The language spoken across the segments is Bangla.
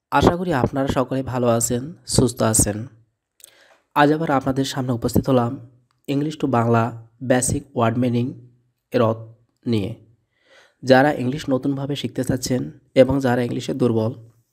আশা করি আপনারা সকলে ভালো আছেন, সুস্থ আছেন। আজ আবার আপনাদের সামনে উপস্থিত হলাম English to Bangla basic word meaning এর অর্থ নিয়ে। যারা ইংলিশ নতুনভাবে শিখতে চাচ্ছেন এবং যারা ইংলিশে দুর্বল,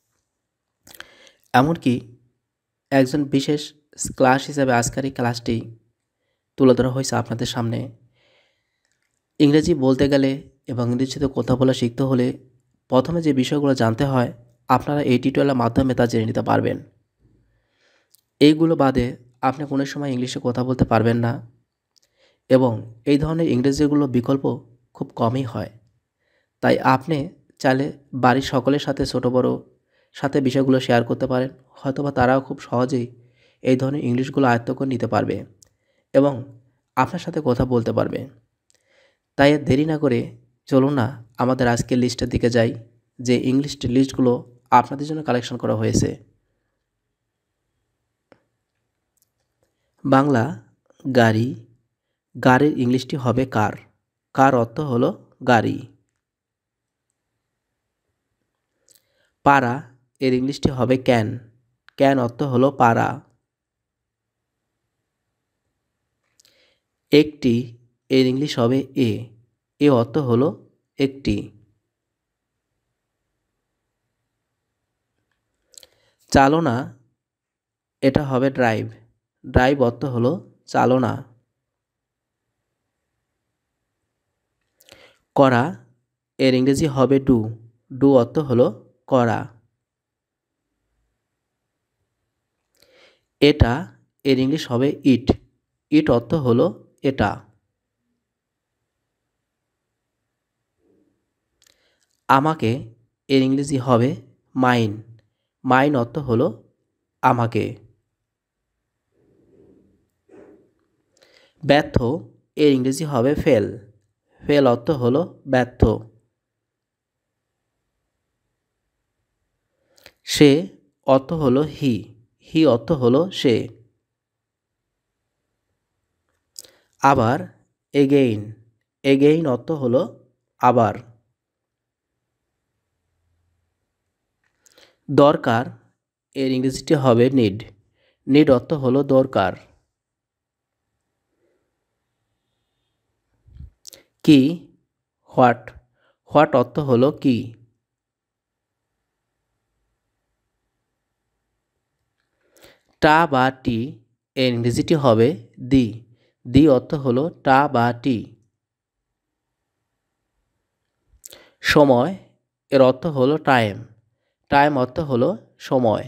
এমনকি একজন বিশেষ ক্লাস হিসেবে আজকের এই ক্লাসটি তুলে ধরা হয়েছে আপনাদের সামনে। ইংরেজি বলতে গেলে এবং ইংরেজিতে কথা বলা শিখতে হলে প্রথমে যে বিষয়গুলো জানতে হয়, আপনারা এই টিউটোরিয়ালের মাধ্যমে তা জেনে নিতে পারবেন। এইগুলো বাদে আপনি কোনো সময় ইংলিশে কথা বলতে পারবেন না এবং এই ধরনের ইংরেজিগুলো বিকল্প খুব কমই হয়। তাই আপনি চাইলে বাড়ির সকলের সাথে ছোট বড় সাথে বিষয়গুলো শেয়ার করতে পারেন। হয়তোবা তারাও খুব সহজেই এই ধরনের ইংলিশগুলো আয়ত্ত করে নিতে পারবে এবং আপনার সাথে কথা বলতে পারবে। তাই আর দেরি না করে চলুন না আমাদের আজকের লিস্টের দিকে যাই, যে ইংলিশ লিস্টগুলো আপনাদের জন্য কালেকশন করা হয়েছে। বাংলা গাড়ি, গাড়ির ইংলিশটি হবে কার। কার অর্থ হলো গাড়ি। পাড়া এর ইংলিশটি হবে ক্যান। ক্যান অর্থ হলো পাড়া। একটি এর ইংলিশ হবে এ। এ অর্থ হলো একটি। চালনা এটা হবে ড্রাইভ। ড্রাইভ অর্থ হলো চালনা। করা এর ইংরেজি হবে ডু। ডু অর্থ হলো করা। এটা এর ইংলিশ হবে ইট। ইট অর্থ হলো এটা। আমাকে এর ইংরেজি হবে মাইন। মাইন অর্থ হলো আমাকে। ব্যর্থ এর ইংরেজি হবে ফেল। ফেল অর্থ হলো ব্যর্থ। সে অর্থ হলো হি। হি অর্থ হলো সে। আবার এগেইন। এগেইন অর্থ হলো আবার। দরকার এর ইংরেজিটি হবে নিড। নিড অর্থ হলো দরকার। কি হোয়াট। হোয়াট অর্থ হলো কি। টা বা টি এর ইংরেজিটি হবে দি। দি অর্থ হলো টা বা টি। সময় এর অর্থ হলো টাইম। টাইম অর্থ হলো সময়।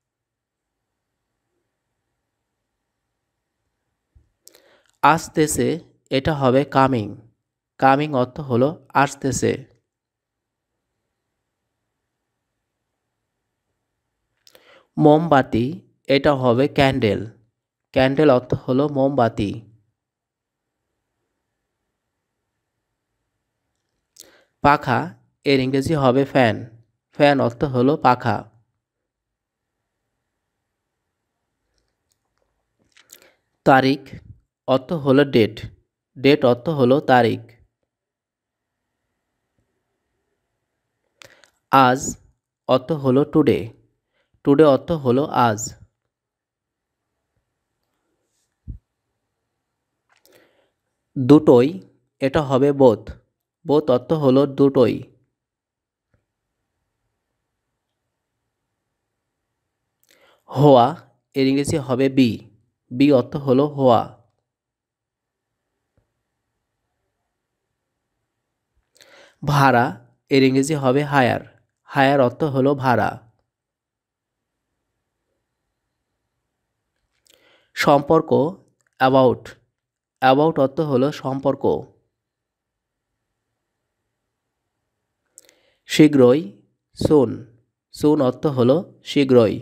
আসতেছে এটা হবে কামিং। কামিং অর্থ হলো আসতেছে। মোমবাতি এটা হবে ক্যান্ডেল। ক্যান্ডেল অর্থ হলো মোমবাতি। পাখা এর ইংরেজি হবে ফ্যান। ফ্যান অর্থ হলো পাখা। তারিখ অর্থ হলো ডেট। ডেট অর্থ হলো তারিখ। আজ অর্থ হলো টুডে। টুডে অর্থ হলো আজ। দুটোই এটা হবে বোথ। বোথ অর্থ হলো দুটোই। হওয়া এর ইংরেজি হবে বি। বি অর্থ হলো হওয়া। ভাড়া এর ইংরেজি হবে হায়ার। হায়ার অর্থ হলো ভাড়া। সম্পর্ক অ্যাবাউট। অ্যাবাউট অর্থ হলো সম্পর্ক। শীঘ্রই সুন। সুন অর্থ হলো শীঘ্রই।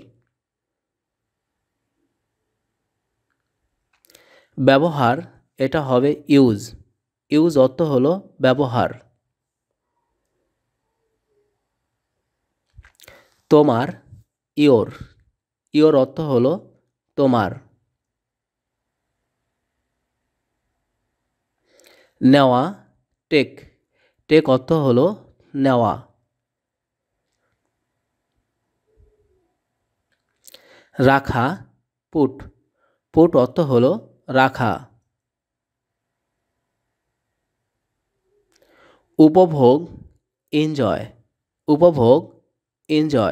ব্যবহার এটা হবে ইউজ। ইউজ অর্থ হলো ব্যবহার। তোমার ইওর। ইওর অর্থ হলো তোমার। নেওয়া টেক। টেক অর্থ হলো নেওয়া। রাখা, পুট, পুট অর্থ হলো রাখা। উপভোগ, এনজয়, উপভোগ, এনজয়।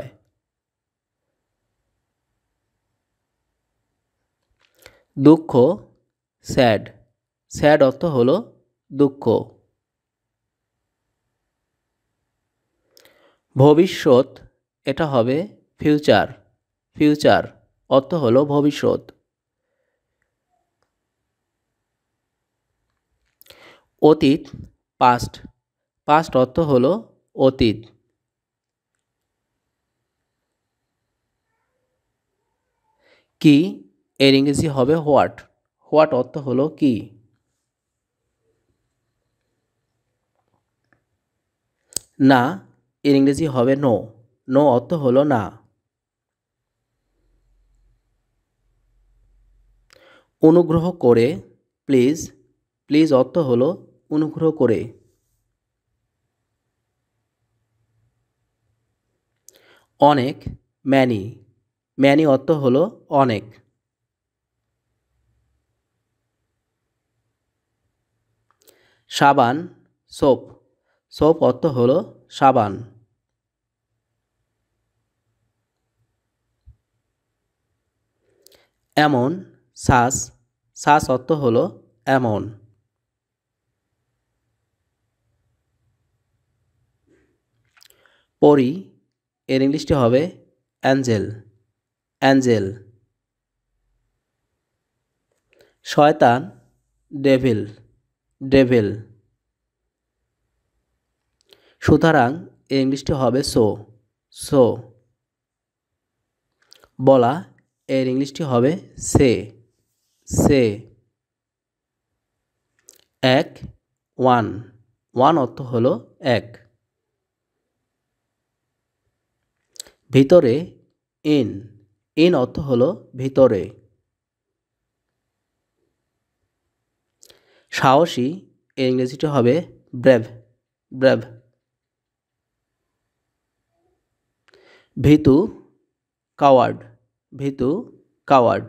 দুঃখ, স্যাড, স্যাড অর্থ হলো দুঃখ। ভবিষ্যৎ, এটা হবে ফিউচার, ফিউচার অর্থ হলো ভবিষ্যৎ। অতীত, পাস্ট, পাস্ট অর্থ হলো অতীত। কি, এর ইংরেজি হবে হোয়াট, হোয়াট অর্থ হলো কি। না, এর ইংরেজি হবে নো, নো অর্থ হলো না। অনুগ্রহ করে, প্লিজ, প্লিজ অর্থ হলো অনুগ্রহ করে। অনেক, ম্যানি, ম্যানি অর্থ হলো অনেক। সাবান, সোপ, সোপ অর্থ হলো সাবান। এমন, শ্বাস, শ্বাস অর্থ হলো এমন। পরি, এর ইংলিশটি হবে অ্যাঞ্জেল, অ্যাঞ্জেল। শয়তান, ডেভিল, ডেভিল। সুতরাং এর ইংলিশটি হবে সো, সো। বলা, এর ইংলিশটি হবে সে, সে। এক, ওয়ান, ওয়ান অর্থ হলো এক। ভিতরে, ইন, ইন অর্থ হলো ভিতরে। সাহসী, এর ইংরেজিটি হবে ব্রেভ, ব্রেভ। ভীতু, কাওয়ার্ড, ভীতু, কাওয়ার্ড।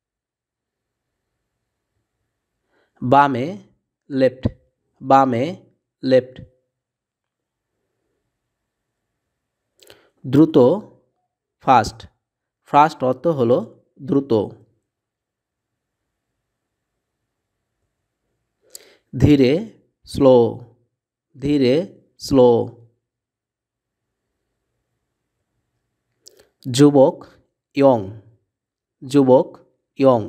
বামে, লেফট, বামে, লেফট। দ্রুত, ফাস্ট, ফাস্ট অর্থ হলো দ্রুত। ধীরে, স্লো, ধীরে, স্লো। যুবক, ইয়ং, যুবক, ইয়ং।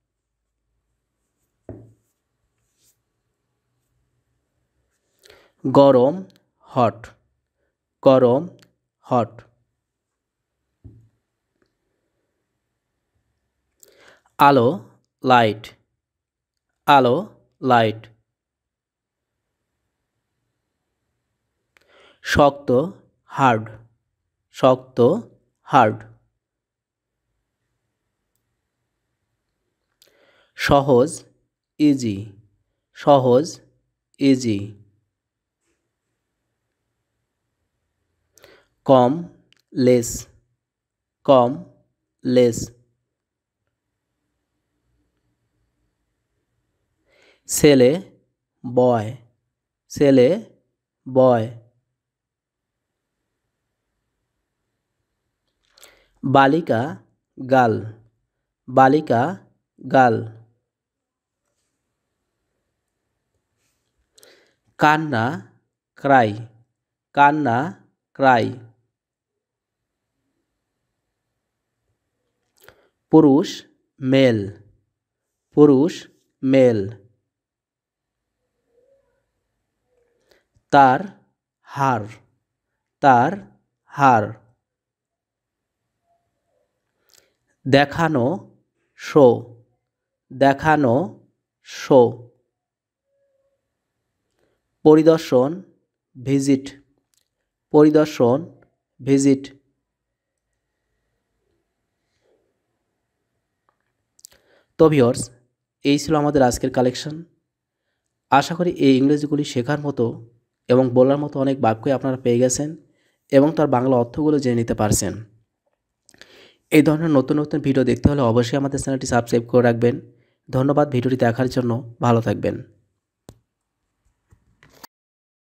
গরম, হট, গরম, হট। আলো, লাইট, আলো, লাইট। শক্ত, হার্ড, শক্ত, হার্ড। সহজ, ইজি, সহজ, ইজি। কম, লেস, কম, লেস। ছেলে, বয়, ছেলে, বয়। বালিকা, গার্ল, বালিকা, গার্ল। কান্না, ক্রাই, কান্না, ক্রাই। পুরুষ, মেল, পুরুষ, মেল। তার, হার, তার, হার। দেখানো, শো, দেখানো, শো। পরিদর্শন, ভিজিট, পরিদর্শন, ভিজিট। তো ভিউয়ার্স, এই ছিল আমাদের আজকের কালেকশন। আশা করি এই ইংরেজিগুলি শেখার মতো এবং বলার মতো অনেক বাক্যই আপনারা পেয়ে গেছেন এবং তার বাংলা অর্থগুলো জেনে নিতে পারছেন। এই ধরনের নতুন নতুন ভিডিও দেখতে হলে অবশ্যই আমাদের চ্যানেলটি সাবস্ক্রাইব করে রাখবেন। ধন্যবাদ ভিডিওটি দেখার জন্য। ভালো থাকবেন।